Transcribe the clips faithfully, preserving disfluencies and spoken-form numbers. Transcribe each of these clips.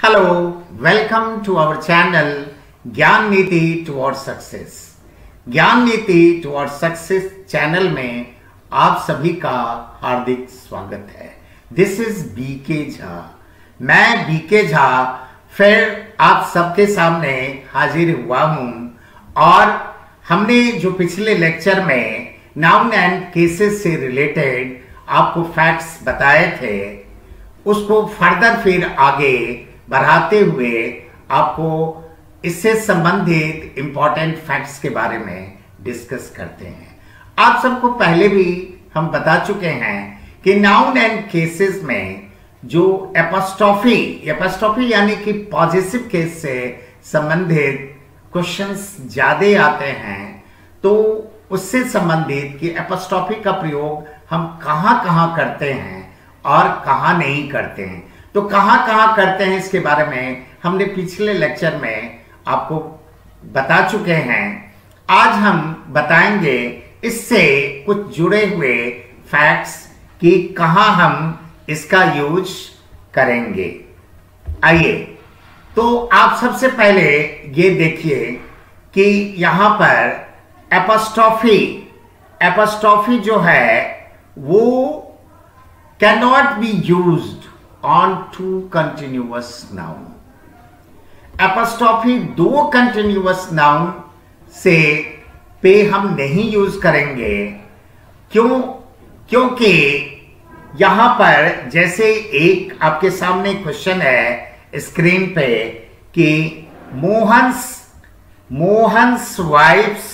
Hello, welcome to our channel ज्ञान नीति towards success. ज्ञान नीति टुवर्ड्स सक्सेस चैनल में आप सभी का हार्दिक स्वागत है। This is B K Jha. मैं बीके झा फिर आप सबके सामने हाजिर हुआ हूं और हमने जो पिछले लेक्चर में नाउन एंड केसेस से रिलेटेड आपको फैक्ट्स बताए थे उसको फर्दर फिर आगे बढ़ाते हुए आपको इससे संबंधित इंपॉर्टेंट फैक्ट्स के बारे में डिस्कस करते हैं। आप सबको पहले भी हम बता चुके हैं कि नाउन एंड केसेस में जो एपोस्ट्रोफी एपोस्ट्रोफी यानी कि पॉजिटिव केस से संबंधित क्वेश्चंस ज्यादा आते हैं, तो उससे संबंधित कि एपोस्ट्रोफी का प्रयोग हम कहां कहां करते हैं और कहां नहीं करते हैं। तो कहां कहां करते हैं इसके बारे में हमने पिछले लेक्चर में आपको बता चुके हैं। आज हम बताएंगे इससे कुछ जुड़े हुए फैक्ट्स कि कहां हम इसका यूज करेंगे। आइए, तो आप सबसे पहले ये देखिए कि यहां पर एपोस्ट्रोफी एपोस्ट्रोफी जो है वो cannot be used on two continuous noun। Apostrophe दो कंटिन्यूअस नाउन से पे हम नहीं यूज करेंगे। क्यों? क्योंकि यहां पर जैसे एक आपके सामने क्वेश्चन है स्क्रीन पे कि Mohan's Mohan's wife's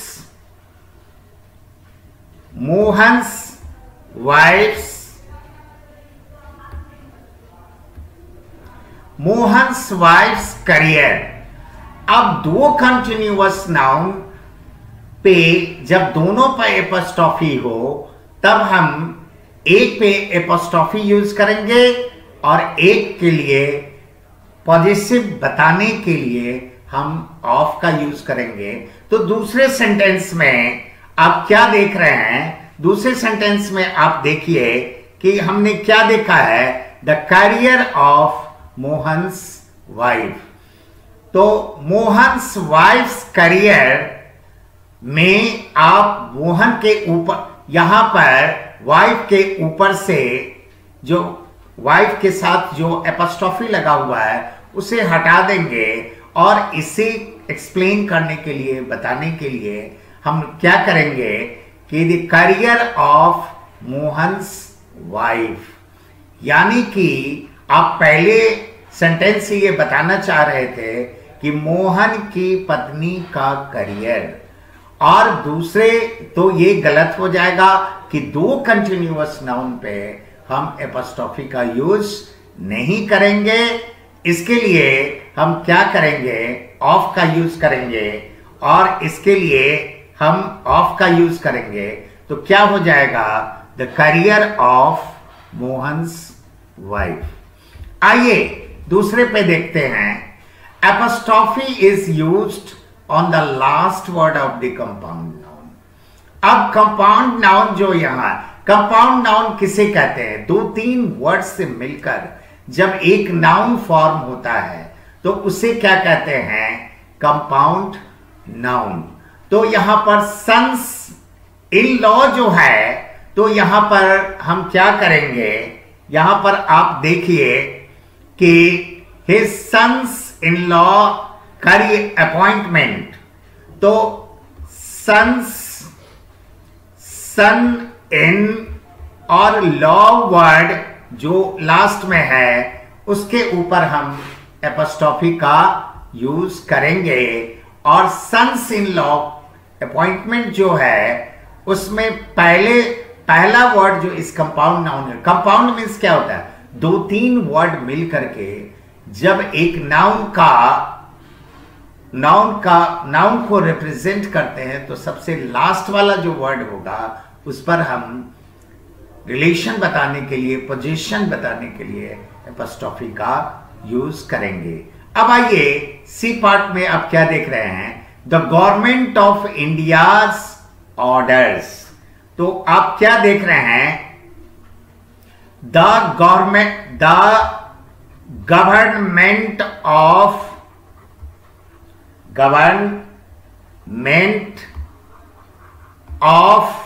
Mohan's wife's Mohan's wife's career. अब दो कंटिन्यूअस नाउन पे जब दोनों पे एपोस्ट्रोफी हो तब हम एक पे एपोस्ट्रोफी यूज करेंगे और एक के लिए पॉजिटिव बताने के लिए हम ऑफ का यूज करेंगे। तो दूसरे सेंटेंस में आप क्या देख रहे हैं? दूसरे सेंटेंस में आप देखिए कि हमने क्या देखा है, the career of Mohan's wife. तो मोहन्स वाइफ्स करियर में आप मोहन के ऊपर यहां पर वाइफ के ऊपर से जो वाइफ के साथ जो एपोस्ट्रोफी लगा हुआ है उसे हटा देंगे और इसे एक्सप्लेन करने के लिए बताने के लिए हम क्या करेंगे कि the career of Mohan's wife, यानी कि आप पहले सेंटेंस से ये बताना चाह रहे थे कि मोहन की पत्नी का करियर, और दूसरे तो ये गलत हो जाएगा कि दो कंटिन्यूअस नाउन पे हम एपोस्ट्रोफी का यूज नहीं करेंगे। इसके लिए हम क्या करेंगे, ऑफ का यूज करेंगे, और इसके लिए हम ऑफ का यूज करेंगे। तो क्या हो जाएगा, the career of Mohan's wife. आइए दूसरे पे देखते हैं। Apostrophe is used on the last word of the compound noun. अब कंपाउंड नाउन जो यहां कंपाउंड नाउन किसे कहते हैं? दो तीन वर्ड से मिलकर जब एक नाउन फॉर्म होता है तो उसे क्या कहते हैं? Compound noun. तो यहां पर सन्स इन लॉ जो है, तो यहां पर हम क्या करेंगे, यहां पर आप देखिए कि his sons in law career appointment। तो sons son in और law वर्ड जो लास्ट में है उसके ऊपर हम एपोस्ट्रोफी का यूज करेंगे, और sons in law अपॉइंटमेंट जो है उसमें पहले पहला वर्ड जो इस कंपाउंड नाउन है, कंपाउंड मीन्स क्या होता है, दो तीन वर्ड मिल करके जब एक नाउन का नाउन का नाउन को रिप्रेजेंट करते हैं तो सबसे लास्ट वाला जो वर्ड होगा उस पर हम रिलेशन बताने के लिए, पोजीशन बताने के लिए एपोस्ट्रोफी का यूज करेंगे। अब आइए सी पार्ट में आप क्या देख रहे हैं, the government of India's orders. तो आप क्या देख रहे हैं, the government the government of government of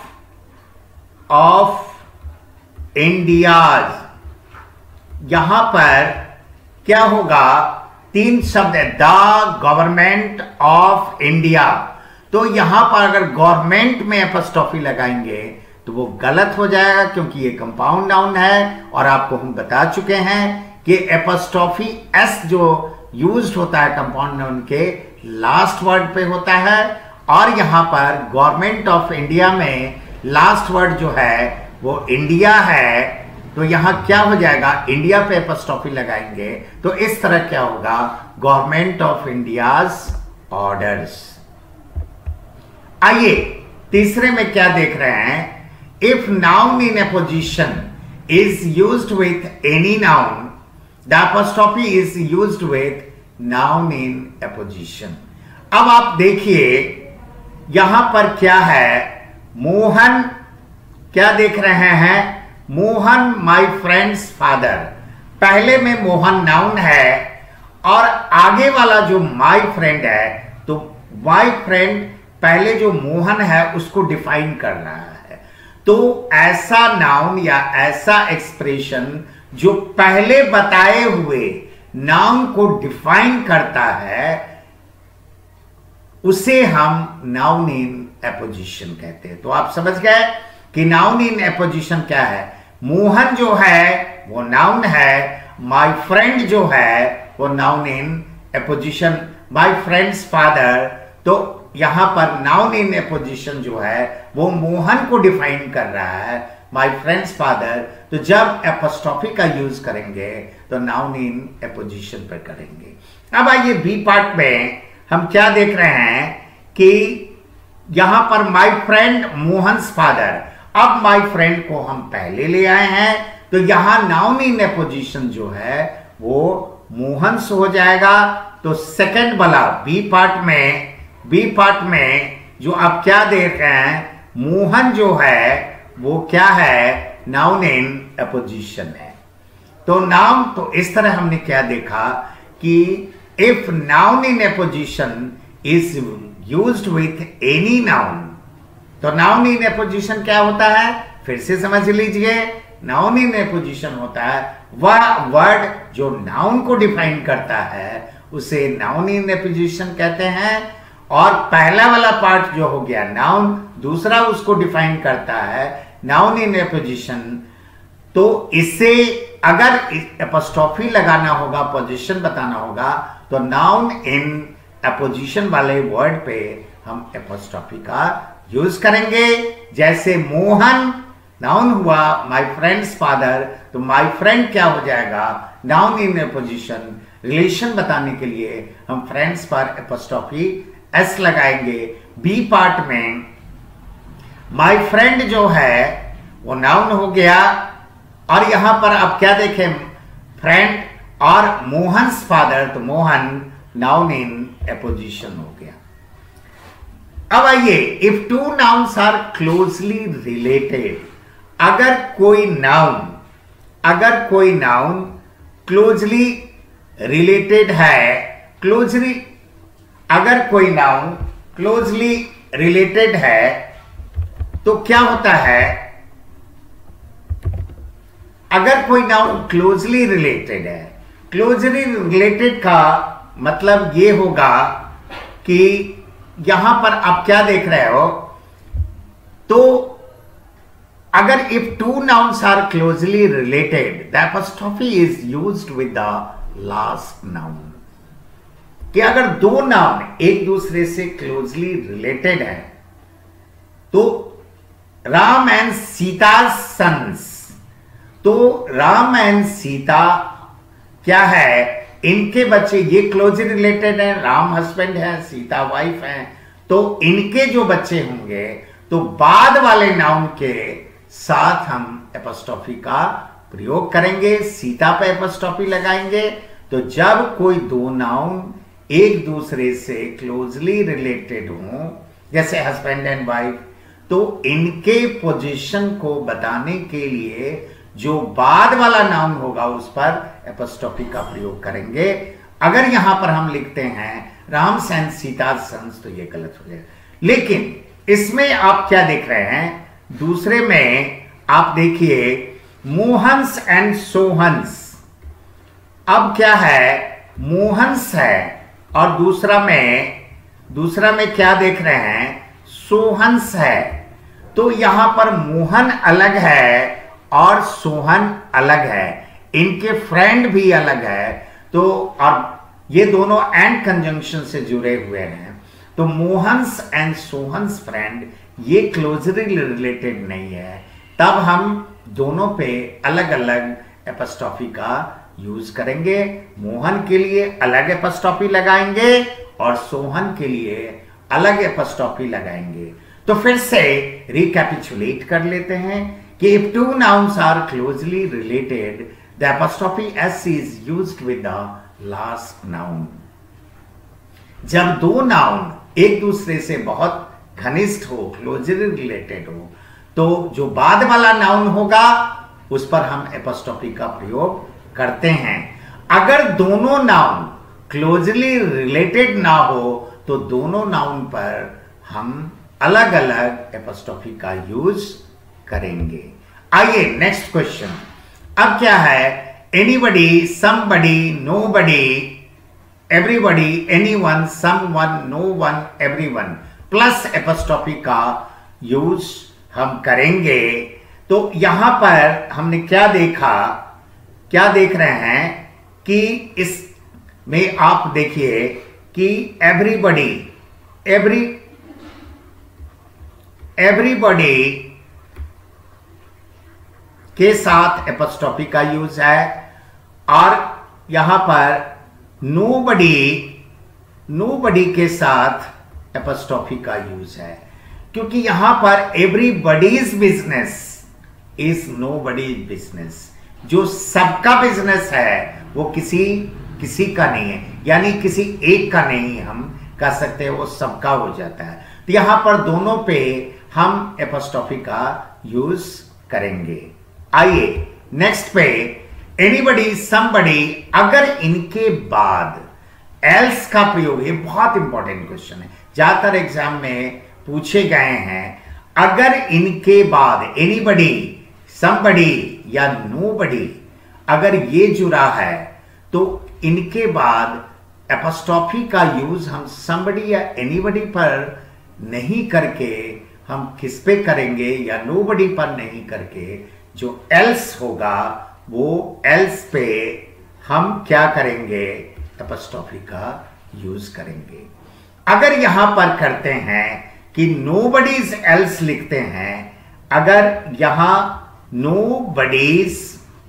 of India's. यहां पर क्या होगा, तीन शब्द है, द गवर्नमेंट ऑफ इंडिया। तो यहां पर अगर गवर्नमेंट में एपॉस्ट्रोफी लगाएंगे तो वो गलत हो जाएगा, क्योंकि ये कंपाउंड नाउन है और आपको हम बता चुके हैं कि एपॉस्ट्रोफी एस जो यूज्ड होता है कंपाउंड नाउन के लास्ट वर्ड पे होता है, और यहां पर गवर्नमेंट ऑफ इंडिया में लास्ट वर्ड जो है वो इंडिया है। तो यहां क्या हो जाएगा, इंडिया पे एपॉस्ट्रोफी लगाएंगे तो इस तरह क्या होगा, गवर्नमेंट ऑफ इंडियाज ऑर्डर्स। आइए तीसरे में क्या देख रहे हैं, if noun in apposition is used with any noun the apostrophe is used with noun in apposition. अब आप देखिए यहां पर क्या है, मोहन, क्या देख रहे हैं, मोहन माय फ्रेंड्स फादर। पहले में मोहन नाउन है और आगे वाला जो माय फ्रेंड है, तो माय फ्रेंड पहले जो मोहन है उसको डिफाइन कर रहा है। तो ऐसा नाउन या ऐसा एक्सप्रेशन जो पहले बताए हुए नाउन को डिफाइन करता है उसे हम नाउन इन एपोजिशन कहते हैं। तो आप समझ गए कि नाउन इन एपोजिशन क्या है, मोहन जो है वो नाउन है, माय फ्रेंड जो है वो noun in apposition, my friend's father. तो यहां पर नाउन इन एपोजिशन जो है वो मोहन को डिफाइन कर रहा है, माय फ्रेंड्स फादर। तो जब एपोस्ट्रोफी का यूज करेंगे तो नाउन इन एपोजिशन पर करेंगे। अब आइए बी पार्ट में हम क्या देख रहे हैं कि यहां पर माय फ्रेंड मोहन्स फादर। अब माय फ्रेंड को हम पहले ले आए हैं तो यहां नाउन इन एपोजिशन जो है वो मोहन्स हो जाएगा। तो सेकंड वाला बी पार्ट में, बी पार्ट में जो आप क्या देख रहे हैं, मोहन जो है वो क्या है, नाउन इन एपोजिशन है। तो नाउन, तो इस तरह हमने क्या देखा कि if noun in apposition is used with any noun, तो नाउन इन एपोजिशन क्या होता है, फिर से समझ लीजिए, नाउन इन एपोजिशन होता है वह वर्ड जो नाउन को डिफाइन करता है उसे नाउन इन एपोजिशन कहते हैं। और पहला वाला पार्ट जो हो गया नाउन, दूसरा उसको डिफाइन करता है नाउन इन एपोजिशन। तो इससे अगर एपोस्ट्रोफी लगाना होगा, पोजीशन बताना होगा, तो नाउन इन एपोजिशन वाले वर्ड पे हम एपोस्ट्रोफी का यूज करेंगे। जैसे मोहन नाउन हुआ, माय फ्रेंड्स फादर, तो माय फ्रेंड क्या हो जाएगा, नाउन इन एपोजिशन। रिलेशन बताने के लिए हम फ्रेंड्स पर एपोस्ट्रोफी एस लगाएंगे। बी पार्ट में माय फ्रेंड जो है वो नाउन हो गया, और यहां पर अब क्या देखें, फ्रेंड और मोहन्स फादर, तो मोहन नाउन इन एपोजिशन हो गया। अब आइए, if two nouns are closely related, अगर कोई नाउन अगर कोई नाउन क्लोजली रिलेटेड है, क्लोजली अगर कोई नाउन क्लोजली रिलेटेड है तो क्या होता है, अगर कोई नाउन क्लोजली रिलेटेड है, क्लोजली रिलेटेड का मतलब ये होगा कि यहां पर आप क्या देख रहे हो, तो अगर if two nouns are closely related the apostrophe is used with the last noun. कि अगर दो नाउन एक दूसरे से क्लोजली रिलेटेड है, तो राम एंड सीता सन्स, तो राम एंड सीता क्या है, इनके बच्चे, ये क्लोजली रिलेटेड है, राम हस्बैंड है, सीता वाइफ है, तो इनके जो बच्चे होंगे तो बाद वाले नाउन के साथ हम एपोस्ट्रोफी का प्रयोग करेंगे, सीता पे एपोस्ट्रोफी लगाएंगे। तो जब कोई दो नाउन एक दूसरे से क्लोजली रिलेटेड हो, जैसे हस्बैंड एंड वाइफ, तो इनके पोजीशन को बताने के लिए जो बाद वाला नाउन होगा उस पर एपोस्ट्रोफी का प्रयोग करेंगे। अगर यहां पर हम लिखते हैं राम एंड सीता सन्स तो ये गलत हो जाएगा। लेकिन इसमें आप क्या देख रहे हैं, दूसरे में आप देखिए मोहन्स एंड सोहन्स। अब क्या है, मोहन्स है और दूसरा में दूसरा में क्या देख रहे हैं, सोहन्स है। तो यहां पर मोहन अलग है और सोहन अलग है, इनके फ्रेंड भी अलग है। तो और ये दोनों एंड कंजंक्शन से जुड़े हुए हैं। तो मोहन्स एंड सोहन्स फ्रेंड ये क्लोजली रिलेटेड नहीं है, तब हम दोनों पे अलग अलग एपोस्ट्रोफी का यूज करेंगे। मोहन के लिए अलग एपोस्ट्रोफी लगाएंगे और सोहन के लिए अलग एपोस्ट्रोफी लगाएंगे। तो फिर से रिकैपिचुलेट कर लेते हैं कि if two nouns are closely related the apostrophe S is used with the last noun. जब दो नाउन एक दूसरे से बहुत घनिष्ठ हो, क्लोजली रिलेटेड हो, तो जो बाद वाला नाउन होगा उस पर हम एपोस्ट्रोफी का प्रयोग करते हैं। अगर दोनों नाउन क्लोजली रिलेटेड ना हो तो दोनों नाउन पर हम अलग अलग एपोस्ट्रोफी का यूज करेंगे। आइए नेक्स्ट क्वेश्चन। अब क्या है, anybody, somebody, nobody, everybody, anyone, someone, no one, everyone plus apostrophe का यूज हम करेंगे। तो यहां पर हमने क्या देखा, क्या देख रहे हैं कि इस में आप देखिए कि एवरीबडी, एवरी एवरीबडी के साथ एपोस्ट्रोफी का यूज है और यहां पर नोबडी, नोबडी के साथ एपोस्ट्रोफी का यूज है, क्योंकि यहां पर everybody's business is nobody's business. जो सबका बिजनेस है वो किसी किसी का नहीं है, यानी किसी एक का नहीं हम कह सकते हैं, वो सबका हो जाता है। तो यहां पर दोनों पे हम एपोस्ट्रोफी का यूज करेंगे। आइए नेक्स्ट पे, एनीबडी, समबडी, अगर इनके बाद एल्स का प्रयोग, ये बहुत इंपॉर्टेंट क्वेश्चन है, ज्यादातर एग्जाम में पूछे गए हैं। अगर इनके बाद एनीबडी, समबडी या नोबडी अगर ये जुड़ा है तो इनके बाद एपोस्ट्रोफी का यूज हम समबडी या एनीबडी पर नहीं करके हम किस पे करेंगे, या नोबडी पर नहीं करके जो एल्स होगा वो एल्स पे हम क्या करेंगे, एपोस्ट्रोफी का यूज करेंगे। अगर यहां पर करते हैं कि नोबडीज एल्स लिखते हैं, अगर यहां नोबडीज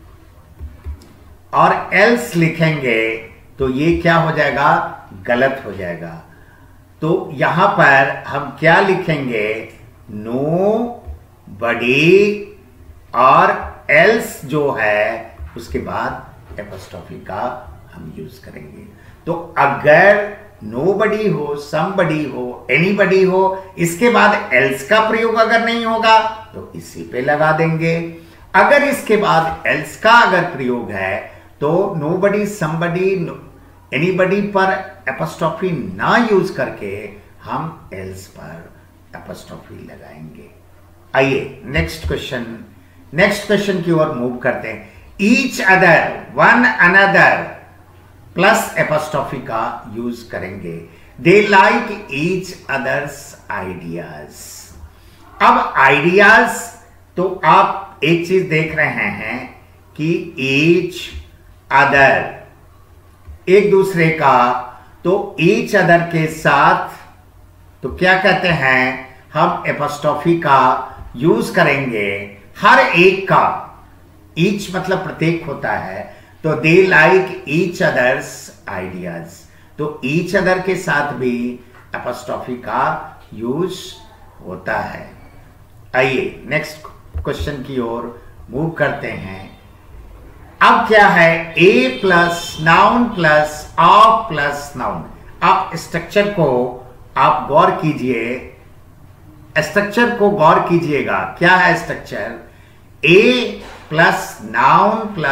और एल्स लिखेंगे तो ये क्या हो जाएगा, गलत हो जाएगा। तो यहां पर हम क्या लिखेंगे, नो बडी और एल्स जो है उसके बाद एपोस्ट्रोफी का हम यूज करेंगे। तो अगर नोबडी हो, समबडी हो, एनीबडी हो, इसके बाद एल्स का प्रयोग अगर नहीं होगा तो इसी पे लगा देंगे। अगर इसके बाद एल्स का अगर प्रयोग है तो नोबडी, समबडी, एनीबडी पर एपोस्ट्रोफी ना यूज करके हम एल्स पर एपोस्ट्रोफी लगाएंगे। आइए नेक्स्ट क्वेश्चन, नेक्स्ट क्वेश्चन की ओर मूव करते हैं। Each other, one another plus apostrophe का यूज करेंगे। They like each other's ideas. अब आइडियाज तो आप एक चीज देख रहे हैं कि ईच अदर एक दूसरे का, तो ईच अदर के साथ तो क्या कहते हैं, हम एपोस्ट्रोफी का यूज करेंगे हर एक का। ईच मतलब प्रत्येक होता है, तो they like each other's ideas, तो ईच अदर के साथ भी एपोस्ट्रोफी का यूज होता है। आइए नेक्स्ट क्वेश्चन की ओर मूव करते हैं। अब क्या है, a plus noun plus of plus noun. आप स्ट्रक्चर को आप गौर कीजिए, स्ट्रक्चर को गौर कीजिएगा। क्या है structure, a plus noun plus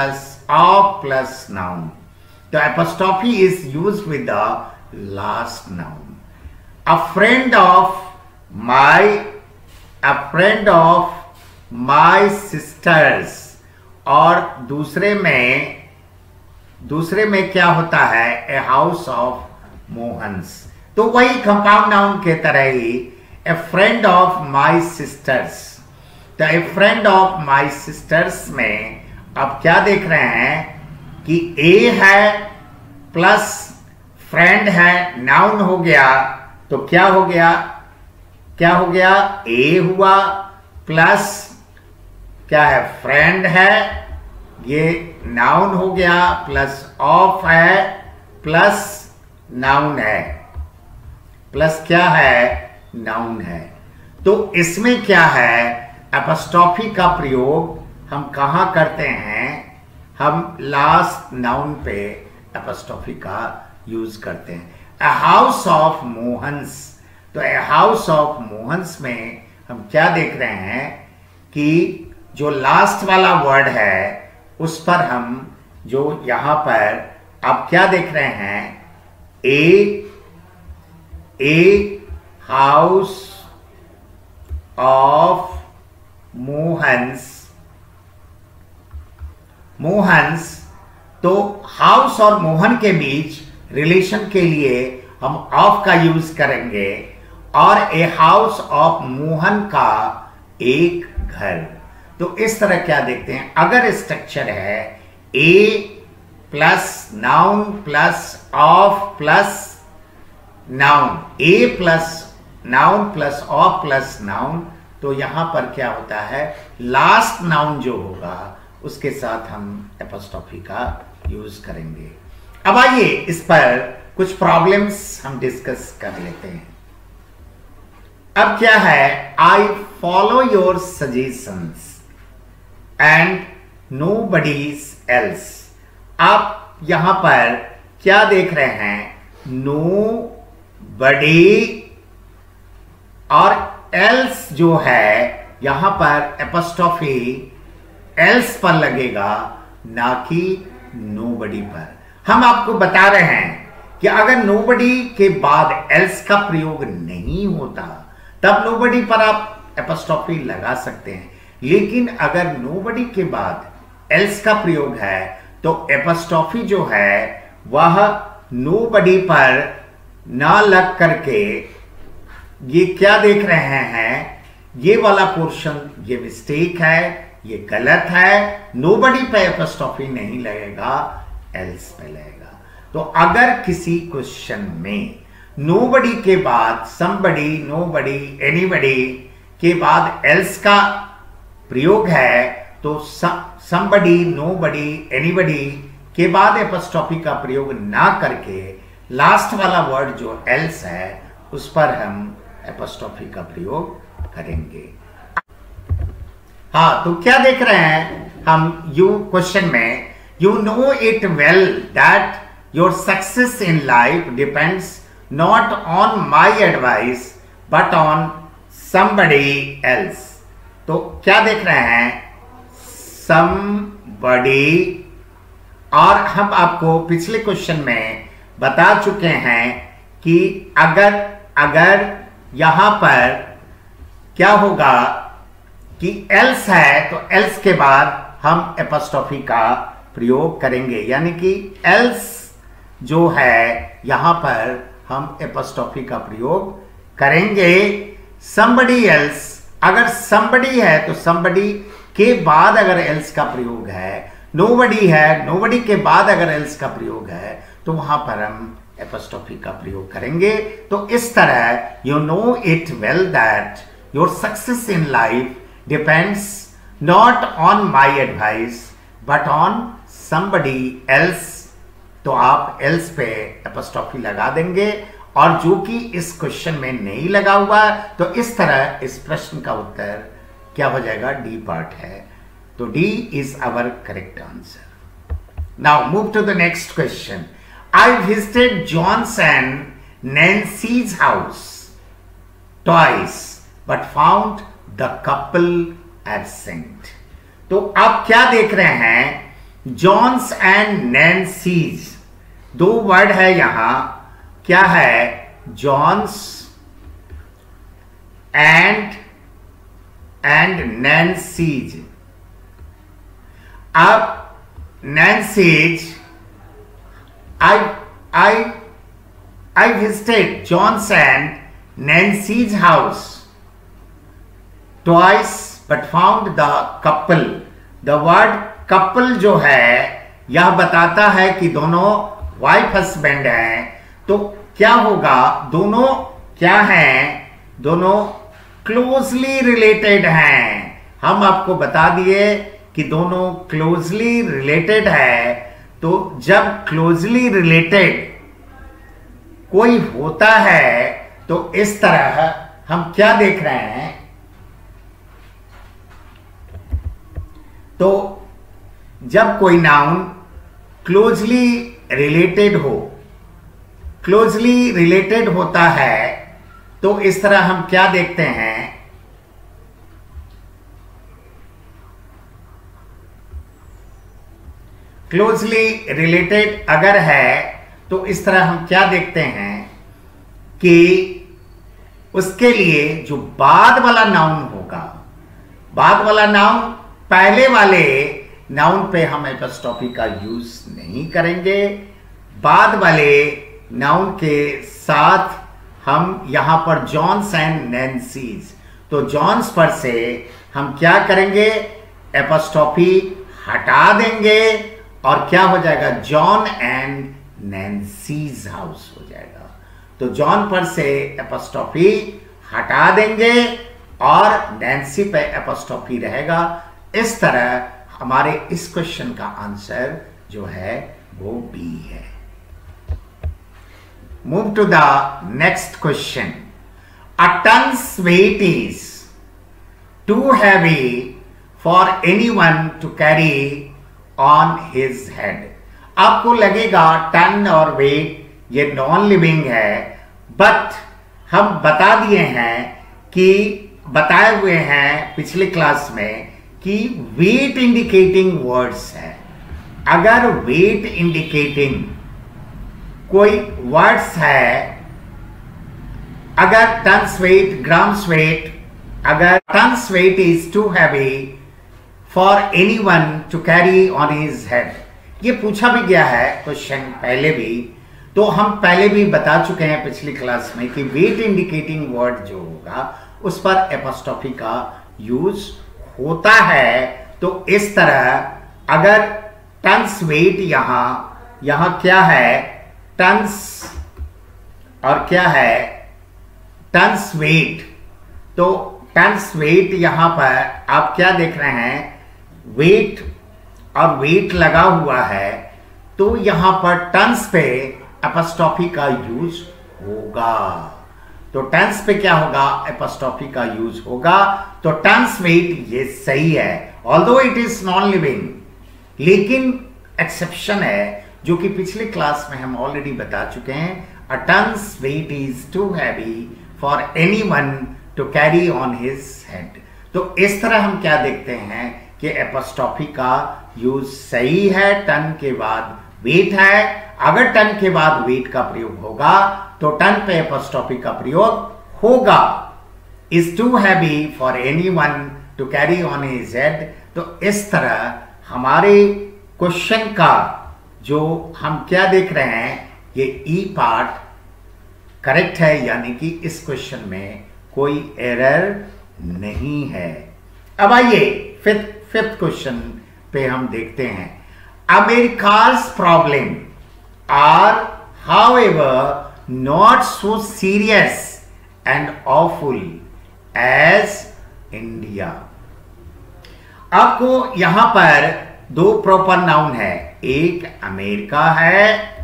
of plus noun. The apostrophe is used with the last noun. A friend of my, a friend of my sisters, और दूसरे में दूसरे में क्या होता है, ए हाउस ऑफ मोहन्स. तो वही कंपाउंड नाउन के तरह ही a friend of my sisters. तो a friend of my sisters में अब क्या देख रहे हैं कि ए है प्लस फ्रेंड है, नाउन हो गया. तो क्या हो गया, क्या हो गया, ए हुआ प्लस क्या है, फ्रेंड है, ये नाउन हो गया, प्लस ऑफ है, प्लस नाउन है, प्लस क्या है, नाउन है. तो इसमें क्या है, एपोस्ट्रोफी का प्रयोग हम कहां करते हैं, हम लास्ट नाउन पे एपोस्ट्रोफी का यूज करते हैं. A house of Mohan's. तो ए हाउस ऑफ मोहन्स में हम क्या देख रहे हैं कि जो लास्ट वाला वर्ड है उस पर हम जो यहां पर आप क्या देख रहे हैं, ए ए हाउस ऑफ मोहन्स. मोहन्स. तो हाउस और मोहन के बीच रिलेशन के लिए हम ऑफ का यूज करेंगे, और ए हाउस ऑफ मोहन का एक घर. तो इस तरह क्या देखते हैं, अगर स्ट्रक्चर है a plus noun plus of plus noun, a plus noun plus of plus noun, तो यहां पर क्या होता है, लास्ट नाउन जो होगा उसके साथ हम एपोस्ट्रोफी का यूज करेंगे. अब आइए इस पर कुछ प्रॉब्लम्स हम डिस्कस कर लेते हैं. अब क्या है, I follow your suggestions and nobody's else. आप यहां पर क्या देख रहे हैं, नो बडी और एल्स जो है यहां पर एपोस्ट्रोफी एल्स पर लगेगा, ना कि नोबडी पर. हम आपको बता रहे हैं कि अगर नोबडी के बाद एल्स का प्रयोग नहीं होता तब नोबडी पर आप एपोस्ट्रोफी लगा सकते हैं, लेकिन अगर नोबडी के बाद एल्स का प्रयोग है तो एपोस्ट्रोफी जो है वह नोबडी पर ना लग करके, ये क्या देख रहे हैं, ये वाला पोर्शन ये मिस्टेक है, ये गलत है. नोबडी पे एपोस्ट्रोफी नहीं लगेगा, एल्स पे लगेगा. तो अगर किसी क्वेश्चन में नोबडी के बाद समबडी, नोबडी, एनीबडी के बाद एल्स का प्रयोग है, तो समबडी, नोबडी, एनीबडी के बाद एपोस्ट्रोफी का प्रयोग ना करके लास्ट वाला वर्ड जो एल्स है उस पर हम एपोस्ट्रोफी का प्रयोग करेंगे. हाँ, तो क्या देख रहे हैं हम, यू क्वेश्चन में, you know it well that your success in life depends not on my advice but on somebody else. तो क्या देख रहे हैं, समबडी, और हम आपको पिछले क्वेश्चन में बता चुके हैं कि अगर अगर यहां पर क्या होगा कि एल्स है तो एल्स के बाद हम एपोस्ट्रोफी का प्रयोग करेंगे, यानी कि एल्स जो है यहां पर हम एपोस्ट्रोफी का प्रयोग करेंगे. somebody else, अगर somebody है तो somebody के बाद अगर else का प्रयोग है, nobody है, nobody के बाद अगर else का प्रयोग है तो वहां पर हम एपोस्ट्रोफी का प्रयोग करेंगे. तो इस तरह you know it well that your success in life depends not on my advice but on somebody else. तो आप else पे एपोस्ट्रोफी लगा देंगे, और जो कि इस क्वेश्चन में नहीं लगा हुआ, तो इस तरह इस प्रश्न का उत्तर क्या हो जाएगा, डी पार्ट है. तो D is our correct answer. Now move to the next question. I visited John's and Nancy's house twice but found the couple absent. तो आप क्या देख रहे हैं जॉन्स एंड नैन्सीज, दो वर्ड है यहां, क्या है? John's and and Nancy's. अब Nancy's, I I I visited John's and Nancy's house twice but found the couple. The word couple जो है यह बताता है कि दोनों वाइफ हस्बैंड हैं। तो क्या होगा? दोनों क्या हैं? दोनों क्लोजली रिलेटेड हैं। हम आपको बता दिए कि दोनों क्लोजली रिलेटेड है। तो जब क्लोजली रिलेटेड कोई होता है तो इस तरह हम क्या देख रहे हैं? तो जब कोई नाउन क्लोजली रिलेटेड हो, क्लोजली रिलेटेड होता है, तो इस तरह हम क्या देखते हैं? क्लोजली रिलेटेड अगर है तो इस तरह हम क्या देखते हैं कि उसके लिए जो बाद वाला नाउन होगा, बाद वाला नाउन, पहले वाले नाउन पे हम एपॉस्ट्रोफी का यूज नहीं करेंगे। बाद वाले नाउन के साथ हम यहां पर जॉन्स एंड नैन्सीज, तो जॉन्स पर से हम क्या करेंगे? एपॉस्ट्रोफी हटा देंगे और क्या हो जाएगा? जॉन एंड नैन्सीज हाउस हो जाएगा। तो जॉन पर से एपॉस्ट्रोफी हटा देंगे और नैन्सी पे एपॉस्ट्रोफी रहेगा। इस तरह हमारे इस क्वेश्चन का आंसर जो है वो बी है। Move to the next question. A ton's weight is too heavy for anyone to carry on his head. आपको लगेगा टन और वेट ये नॉन लिविंग है, बट हम बता दिए हैं कि बताए हुए हैं पिछले क्लास में कि वेट इंडिकेटिंग वर्ड्स है। अगर वेट इंडिकेटिंग कोई वर्ड्स है, अगर टन्स वेट, ग्राम्स वेट, अगर ton's weight is too heavy for anyone to carry on his head, ये पूछा भी गया है क्वेश्चन पहले भी, तो हम पहले भी बता चुके हैं पिछली क्लास में कि वेट इंडिकेटिंग वर्ड जो होगा उस पर एपॉस्ट्रोफी का यूज होता है। तो इस तरह अगर टन्स वेट, यहां यहां क्या है? टन्स और क्या है? Ton's weight. तो टन्स वेट यहां पर आप क्या देख रहे हैं? वेट और वेट लगा हुआ है, तो यहां पर टन्स पे एपॉस्ट्रोफी का यूज होगा। तो टन्स पे क्या होगा? एपॉस्ट्रोफी का यूज होगा। तो टन्स वेट ये सही है, although it is non living, लेकिन एक्सेप्शन है जो कि पिछले क्लास में हम ऑलरेडी बता चुके हैं। A ton's weight is too heavy for anyone to carry on his head. तो इस तरह हम क्या देखते हैं कि एपॉस्ट्रोफी का यूज सही है। टन के बाद वेट है, अगर टन के बाद वेट का प्रयोग होगा तो टन पे एपॉस्ट्रोफी का प्रयोग होगा। Is too heavy for anyone to carry on his head. तो इस तरह हमारे क्वेश्चन का जो हम क्या देख रहे हैं, ये ई पार्ट करेक्ट है, यानी कि इस क्वेश्चन में कोई एरर नहीं है। अब आइए फिफ्थ फिफ्थ क्वेश्चन पे हम देखते हैं। अमेरिका's problem are however not so serious and awful as India। आपको यहां पर दो प्रॉपर नाउन है, एक अमेरिका है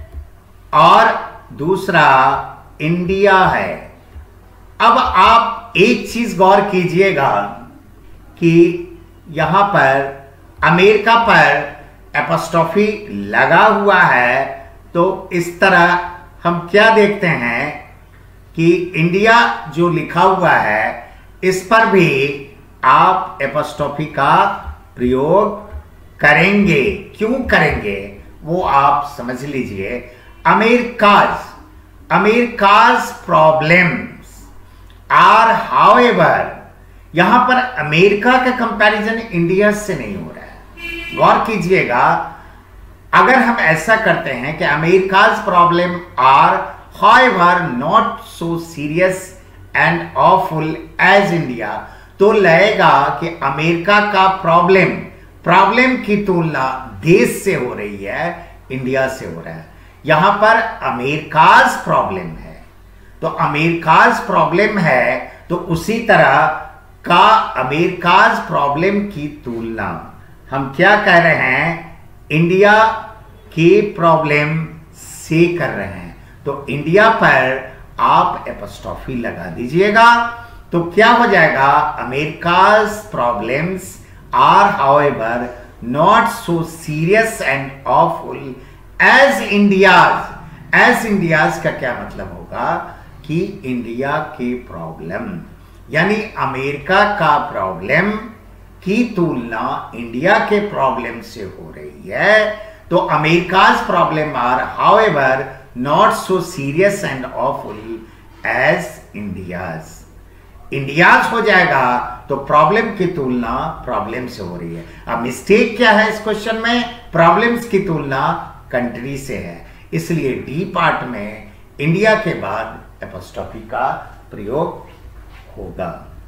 और दूसरा इंडिया है। अब आप एक चीज गौर कीजिएगा कि यहां पर अमेरिका पर एपॉस्ट्रोफी लगा हुआ है, तो इस तरह हम क्या देखते हैं कि इंडिया जो लिखा हुआ है इस पर भी आप एपॉस्ट्रोफी का प्रयोग करेंगे। क्यों करेंगे वो आप समझ लीजिए। America's America's problems are however, यहां पर अमेरिका का कंपैरिजन इंडिया से नहीं हो रहा है। गौर कीजिएगा, अगर हम ऐसा करते हैं कि America's problem are however not so serious and awful as India, तो लगेगा कि अमेरिका का प्रॉब्लम प्रॉब्लम की तुलना देश से हो रही है, इंडिया से हो रहा है। यहां पर अमेरिकाज प्रॉब्लम है, तो अमेरिकाज प्रॉब्लम है, तो उसी तरह का अमेरिकाज प्रॉब्लम की तुलना हम क्या कह रहे हैं, इंडिया के प्रॉब्लम से कर रहे हैं। तो इंडिया पर आप एपोस्ट्रोफी लगा दीजिएगा, तो क्या हो जाएगा, America's problems are however not so serious and awful as India's. As India's का क्या मतलब होगा कि इंडिया के प्रॉब्लम, यानी अमेरिका का प्रॉब्लम की तुलना इंडिया के प्रॉब्लम से हो रही है। तो America's problem are however not so serious and awful as India's. India's हो जाएगा तो प्रॉब्लम की तुलना प्रॉब्लम से हो रही है। अब मिस्टेक क्या है इस क्वेश्चन में, प्रॉब्लम्स की तुलना कंट्री से है, इसलिए डी पार्ट में इंडिया के बाद एपोस्ट्रोफी का प्रयोग होगा।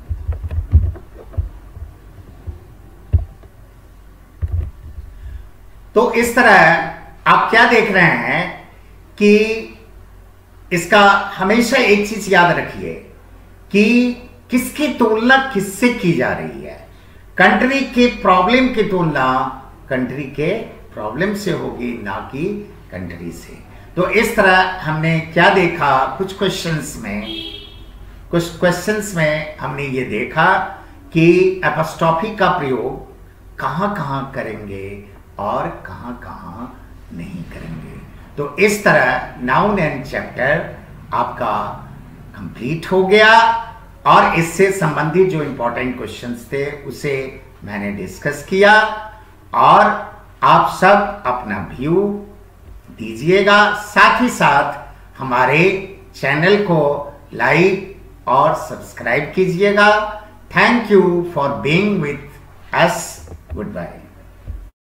तो इस तरह आप क्या देख रहे हैं कि इसका हमेशा एक चीज याद रखिए कि किसकी तुलना किससे की जा रही है। कंट्री के प्रॉब्लम की तुलना कंट्री के प्रॉब्लम से होगी, ना कि कंट्री से। तो इस तरह हमने क्या देखा, कुछ क्वेश्चंस में कुछ क्वेश्चंस में हमने ये देखा कि एपोस्ट्रोफी का प्रयोग कहां कहां करेंगे और कहां कहां नहीं करेंगे। तो इस तरह नाउन एंड चैप्टर आपका कंप्लीट हो गया और इससे संबंधित जो इंपॉर्टेंट क्वेश्चंस थे उसे मैंने डिस्कस किया, और आप सब अपना व्यू दीजिएगा। साथ ही साथ हमारे चैनल को लाइक और सब्सक्राइब कीजिएगा। Thank you for being with us. Good bye.